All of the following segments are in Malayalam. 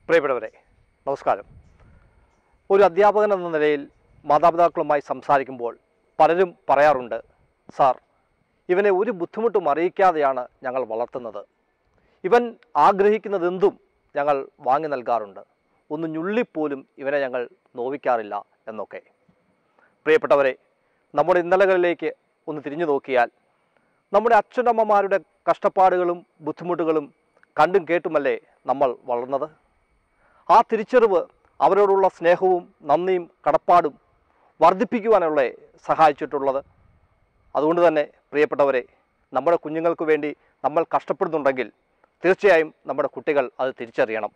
പ്രിയപ്പെട്ടവരെ, നമസ്കാരം. ഒരു അധ്യാപകൻ എന്ന നിലയിൽ മാതാപിതാക്കളുമായി സംസാരിക്കുമ്പോൾ പലരും പറയാറുണ്ട്, സാർ, ഇവനെ ഒരു ബുദ്ധിമുട്ടും അറിയിക്കാതെയാണ് ഞങ്ങൾ വളർത്തുന്നത്. ഇവൻ ആഗ്രഹിക്കുന്നതെന്തും ഞങ്ങൾ വാങ്ങി നൽകാറുണ്ട്. ഒന്ന് ഞുള്ളിപ്പോലും ഇവനെ ഞങ്ങൾ നോവിക്കാറില്ല എന്നൊക്കെ. പ്രിയപ്പെട്ടവരെ, നമ്മുടെ ഇന്നലകളിലേക്ക് ഒന്ന് തിരിഞ്ഞു നോക്കിയാൽ നമ്മുടെ അച്ഛനമ്മമാരുടെ കഷ്ടപ്പാടുകളും ബുദ്ധിമുട്ടുകളും കണ്ടും കേട്ടുമല്ലേ നമ്മൾ വളർന്നത്. ആ തിരിച്ചറിവ് അവരോടുള്ള സ്നേഹവും നന്ദിയും കടപ്പാടും വർദ്ധിപ്പിക്കുവാനുള്ള സഹായിച്ചിട്ടുള്ളത്. അതുകൊണ്ട് തന്നെ പ്രിയപ്പെട്ടവരെ, നമ്മുടെ കുഞ്ഞുങ്ങൾക്ക് വേണ്ടി നമ്മൾ കഷ്ടപ്പെടുന്നുണ്ടെങ്കിൽ തീർച്ചയായും നമ്മുടെ കുട്ടികൾ അത് തിരിച്ചറിയണം.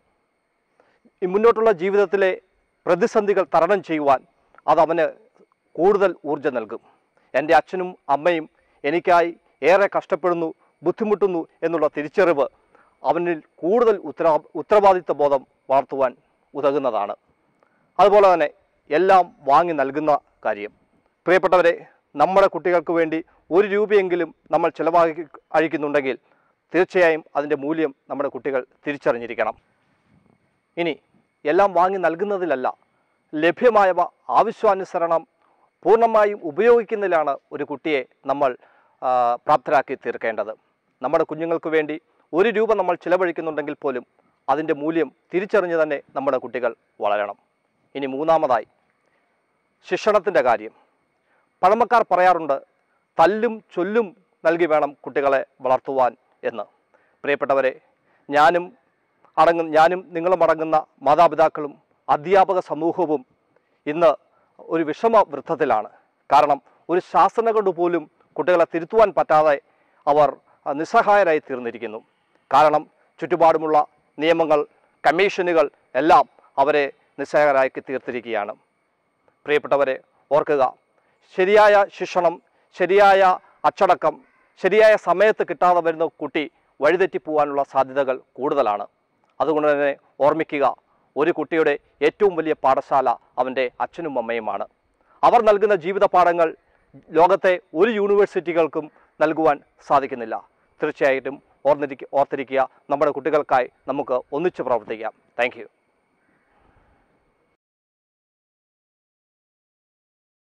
ഈ മുന്നോട്ടുള്ള ജീവിതത്തിലെ പ്രതിസന്ധികൾ തരണം ചെയ്യുവാൻ അതവന് കൂടുതൽ ഊർജ്ജം നൽകും. എൻ്റെ അച്ഛനും അമ്മയും എനിക്കായി ഏറെ കഷ്ടപ്പെടുന്നു, ബുദ്ധിമുട്ടുന്നു എന്നുള്ള തിരിച്ചറിവ് അവനിൽ കൂടുതൽ ഉത്തരവാദിത്വ ബോധം വളർത്തുവാൻ ഉതകുന്നതാണ്. അതുപോലെ തന്നെ എല്ലാം വാങ്ങി നൽകുന്ന കാര്യം. പ്രിയപ്പെട്ടവരെ, നമ്മുടെ കുട്ടികൾക്ക് വേണ്ടി ഒരു രൂപയെങ്കിലും നമ്മൾ അഴിക്കുന്നുണ്ടെങ്കിൽ തീർച്ചയായും അതിൻ്റെ മൂല്യം നമ്മുടെ കുട്ടികൾ തിരിച്ചറിഞ്ഞിരിക്കണം. ഇനി എല്ലാം വാങ്ങി നൽകുന്നതിലല്ല, ലഭ്യമായവ ആവശ്യാനുസരണം പൂർണ്ണമായും ഉപയോഗിക്കുന്നതിലാണ് ഒരു കുട്ടിയെ നമ്മൾ പ്രാപ്തരാക്കി തീർക്കേണ്ടത്. നമ്മുടെ കുഞ്ഞുങ്ങൾക്ക് വേണ്ടി ഒരു രൂപ നമ്മൾ ചിലവഴിക്കുന്നുണ്ടെങ്കിൽ പോലും അതിൻ്റെ മൂല്യം തിരിച്ചറിഞ്ഞ് തന്നെ നമ്മുടെ കുട്ടികൾ വളരണം. ഇനി മൂന്നാമതായി ശിക്ഷണത്തിൻ്റെ കാര്യം. പഴമക്കാർ പറയാറുണ്ട്, തല്ലും ചൊല്ലും നൽകി വേണം കുട്ടികളെ വളർത്തുവാൻ എന്ന്. പ്രിയപ്പെട്ടവരെ, ഞാനും നിങ്ങളും അടങ്ങുന്ന മാതാപിതാക്കളും അധ്യാപക സമൂഹവും ഇന്ന് ഒരു വിഷമവൃത്തത്തിലാണ്. കാരണം ഒരു ശാസന കൊണ്ട് പോലും കുട്ടികളെ തിരുത്തുവാൻ പറ്റാതെ അവർ നിസ്സഹായരായി തീർന്നിരിക്കുന്നു. കാരണം ചുറ്റുപാടുമുള്ള നിയമങ്ങൾ, കമ്മീഷനുകൾ എല്ലാം അവരെ നിസ്സഹായരാക്കി തീർത്തിരിക്കുകയാണ്. പ്രിയപ്പെട്ടവരെ, ഓർക്കുക, ശരിയായ ശിക്ഷണം, ശരിയായ അച്ചടക്കം ശരിയായ സമയത്ത് കിട്ടാതെ വരുന്ന കുട്ടി വഴിതെറ്റിപ്പോവാനുള്ള സാധ്യതകൾ കൂടുതലാണ്. അതുകൊണ്ട് തന്നെ ഓർമ്മിക്കുക, ഒരു കുട്ടിയുടെ ഏറ്റവും വലിയ പാഠശാല അവൻ്റെ അച്ഛനും അമ്മയുമാണ്. അവർ നൽകുന്ന ജീവിത പാഠങ്ങൾ ലോകത്തെ ഒരു യൂണിവേഴ്സിറ്റികൾക്കും നൽകുവാൻ സാധിക്കുന്നില്ല. തീർച്ചയായിട്ടും ഓർത്തിരിക്കുക, നമ്മുടെ കുട്ടികൾക്കായി നമുക്ക് ഒന്നിച്ച് പ്രവർത്തിക്കാം. Thank U.